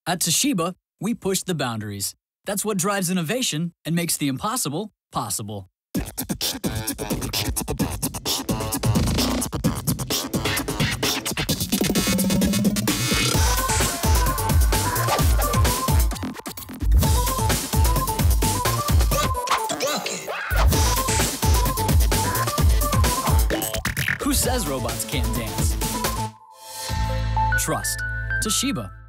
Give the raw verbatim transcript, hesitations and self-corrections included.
At Toshiba, we push the boundaries. That's what drives innovation and makes the impossible possible. Who says robots can't dance? Trust Toshiba.